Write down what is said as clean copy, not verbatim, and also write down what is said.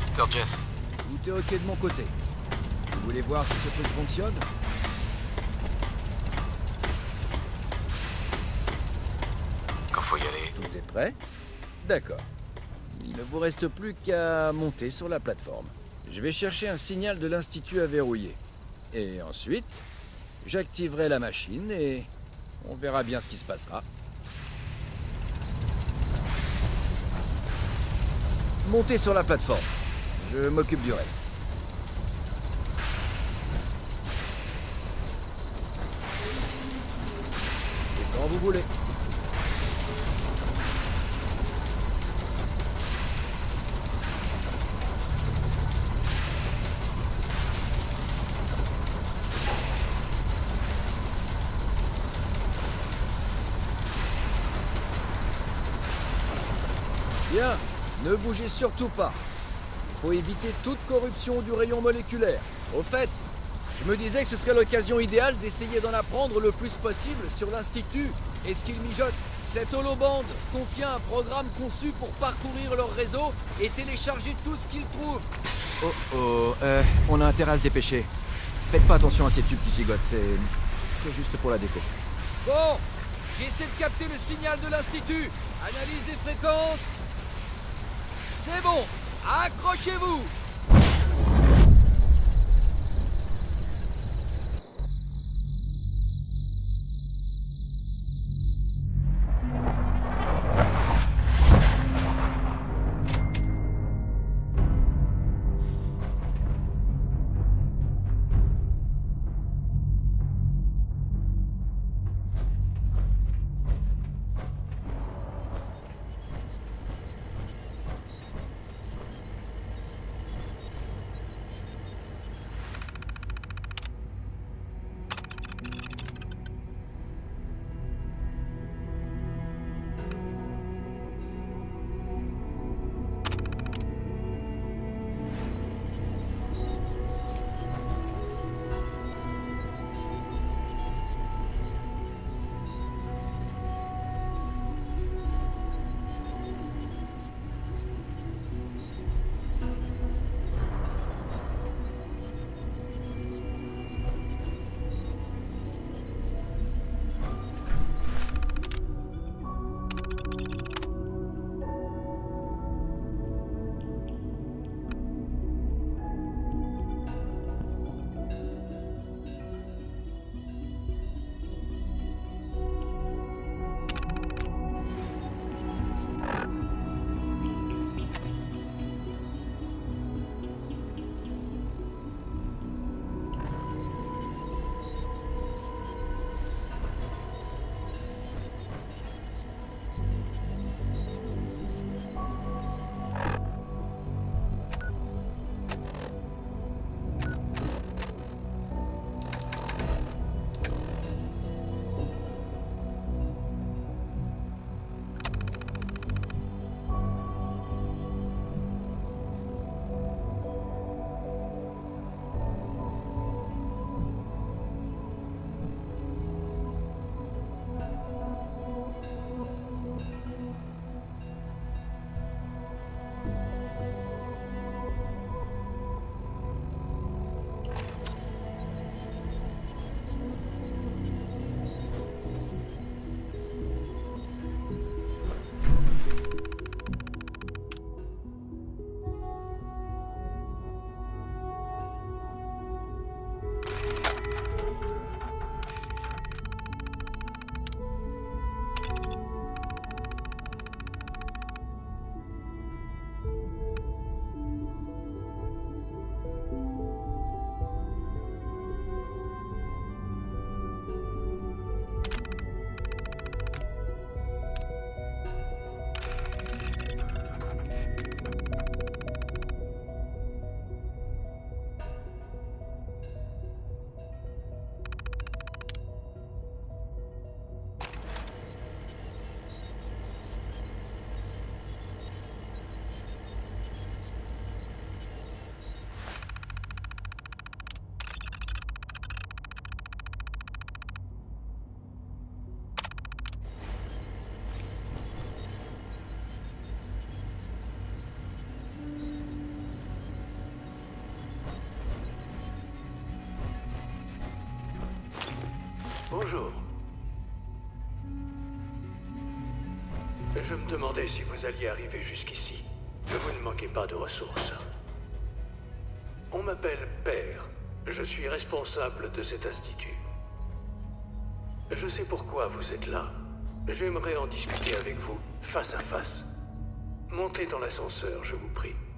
Sturgess. Tout est ok de mon côté. Vous voulez voir si ce truc fonctionne? Quand faut y aller. Tout est prêt? D'accord. Il ne vous reste plus qu'à monter sur la plateforme. Je vais chercher un signal de l'Institut à verrouiller. Et ensuite, j'activerai la machine et on verra bien ce qui se passera. Montez sur la plateforme. Je m'occupe du reste. Et quand vous voulez. Bien, ne bougez surtout pas. Faut éviter toute corruption du rayon moléculaire. Au fait, je me disais que ce serait l'occasion idéale d'essayer d'en apprendre le plus possible sur l'Institut et ce qu'il mijote. Cette holobande contient un programme conçu pour parcourir leur réseau et télécharger tout ce qu'ils trouvent. On a intérêt à se dépêcher. Faites pas attention à ces tubes qui gigotent, c'est juste pour la déco. Bon, j'essaie de capter le signal de l'Institut. Analyse des fréquences. C'est bon, accrochez-vous! Bonjour. Je me demandais si vous alliez arriver jusqu'ici. Vous ne manquez pas de ressources. On m'appelle Père. Je suis responsable de cet institut. Je sais pourquoi vous êtes là. J'aimerais en discuter avec vous, face à face. Montez dans l'ascenseur, je vous prie.